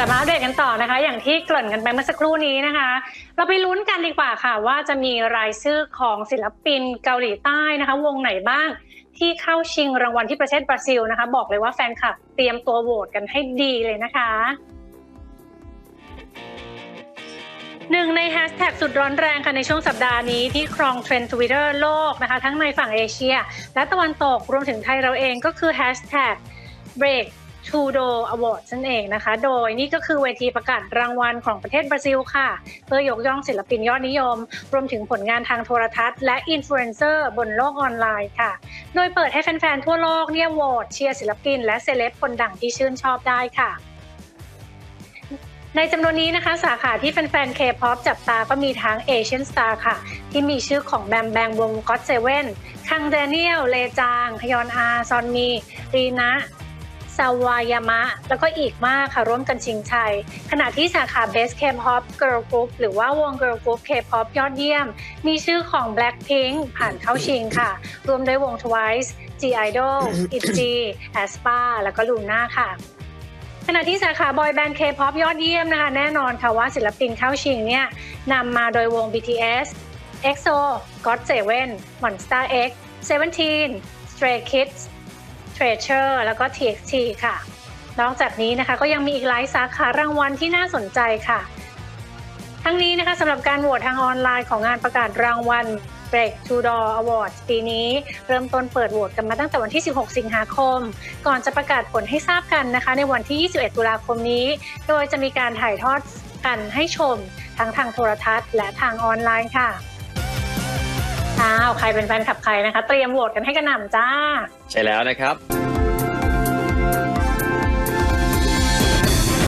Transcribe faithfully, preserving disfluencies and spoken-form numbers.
บมาอัปเดตกันต่อนะคะอย่างที่เกริ่นกันไปเมื่อสักครู่นี้นะคะเราไปลุ้นกันดีกว่าค่ะว่าจะมีรายชื่อของศิลปินเกาหลีใต้นะคะวงไหนบ้างที่เข้าชิงรางวัลที่ประเทศบราซิลนะคะบอกเลยว่าแฟนคลับเตรียมตัวโหวตกันให้ดีเลยนะคะหนึ่งในแฮชแท็กสุดร้อนแรงค่ะในช่วงสัปดาห์นี้ที่ครองเทรนด์ Twitter โลกนะคะทั้งในฝั่งเอเชียและตะวันตกรวมถึงไทยเราเองก็คือแฮชแท็ก break Tudo Awards นั่นเองนะคะโดยนี่ก็คือเวทีประกาศรางวัลของประเทศบราซิลค่ะเพื่อยกย่องศิลปินยอดนิยมรวมถึงผลงานทางโทรทัศน์และอินฟลูเอนเซอร์บนโลกออนไลน์ค่ะโดยเปิดให้แฟนๆทั่วโลกเนี่ยโหวตเชียร์ศิลปินและเซเลบคนดังที่ชื่นชอบได้ค่ะในจำนวนนี้นะคะสาขาที่แฟนๆ K-pop จับตาก็มีทั้ง Asian Star ค่ะที่มีชื่อของแบมแบงวง ก็อต เซเว่น คังแดเนียล เลจางฮยอนอา ซอนมี รีนะซาวายามะแล้วก็อีกมากค่ะร่วมกันชิงชัยขณะที่สาขา Best K-pop Girl Group หรือว่าวง Girl Group K-pop ยอดเยี่ยมมีชื่อของ Blackpink ผ่านเข้าชิงค่ะรวมด้วยวง Twice G-idol อิ จี aespa แล้วก็ Luna ค่ะขณะที่สาขาบอยแบนด์ K-pop ยอดเยี่ยมนะคะแน่นอนค่ะว่าศิลปินเข้าชิงเนี่ยนำมาโดยวง บี ที เอส เอ็กโซ ก็อต เซเว่น Monsta X เซเว่นทีน Stray Kids Treasure แล้วก็ ที เอ็กซ์ ที ค่ะนอกจากนี้นะคะก็ยังมีอีกหลายสาขารางวัลที่น่าสนใจค่ะทั้งนี้นะคะสำหรับการโหวตทางออนไลน์ของงานประกาศรางวัล Break Tudo Awards ปีนี้เริ่มต้นเปิดโหวตกันมาตั้งแต่วันที่สิบหกสิงหาคมก่อนจะประกาศผลให้ทราบกันนะคะในวันที่ยี่สิบเอ็ดตุลาคมนี้โดยจะมีการถ่ายทอดกันให้ชมทั้งทางโทรทัศน์และทางออนไลน์ค่ะอ้าวใครเป็นแฟนคลับใครนะคะเตรียมโหวตกันให้กระหน่ำจ้าใช่แล้วนะครับ